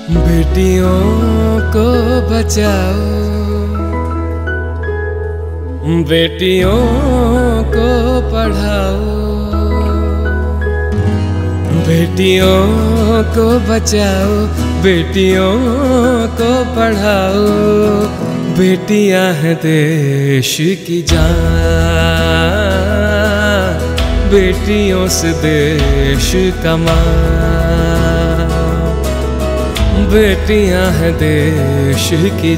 बेटियों को बचाओ, बेटियों को पढ़ाओ, बेटियों को बचाओ, बेटियों को पढ़ाओ। बेटियां हैं देश की जान, बेटियों से देश का मान। बेटियां हैं देश की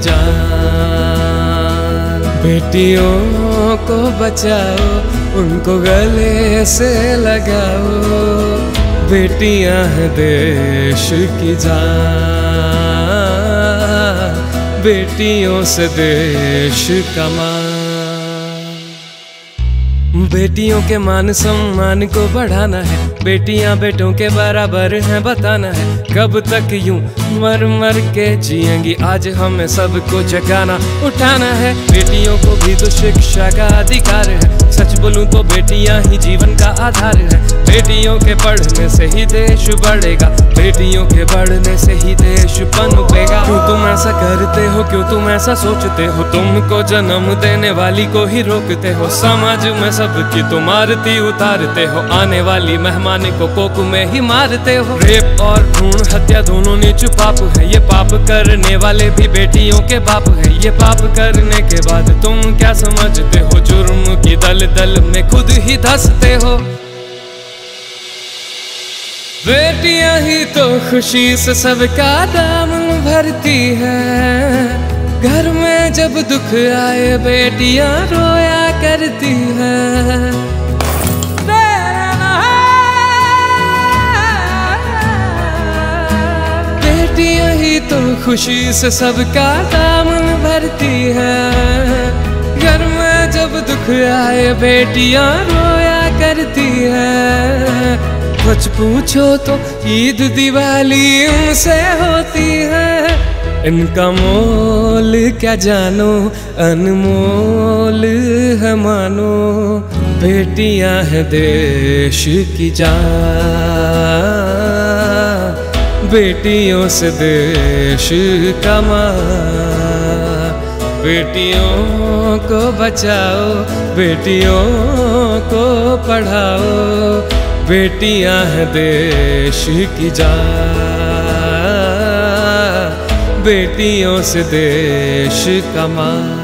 जान, बेटियों को बचाओ, उनको गले से लगाओ। बेटियां हैं देश की जान, बेटियों से देश का मान। बेटियों के मान सम्मान को बढ़ाना है, बेटियां बेटों के बराबर हैं बताना है। कब तक यूं मर मर के जिएंगी, आज हमें सबको जगाना उठाना है। बेटियों को भी तो शिक्षा का अधिकार है, सच बोलूं तो बेटियां ही जीवन का आधार है। बेटियों के पढ़ने से ही देश बढ़ेगा, बेटियों के बढ़ने से ही देश पनपेगा। क्यों तुम ऐसा करते हो, क्यों तुम ऐसा सोचते हो, तुमको जन्म देने वाली को ही रोकते हो। समाज में सबकी तुम आरती उतारते हो, आने वाली मेहमान को कोक में ही मारते हो। रेप और भ्रूण हत्या दोनों नीच पाप है, ये पाप करने वाले भी बेटियों के बाप है। ये पाप करने के बाद तुम क्या समझते हो, जुर्म की दलदल में खुद ही धंसते हो। बेटियां ही तो खुशी से सबका दामन भरती है, घर में जब दुख आए बेटियां रोया करती है। बेटियां ही तो खुशी से सबका दामन भरती है, घर में जब दुख आए बेटियां रोया करती है। कुछ पूछो तो ईद दिवाली उनसे होती है, इनका मोल क्या जानो, अनमोल है मानो। बेटियां हैं देश की जान, बेटियों से देश का मान। बेटियों को बचाओ, बेटियों को पढ़ाओ। बेटियां हैं देश की जान, बेटियों से देश का मान।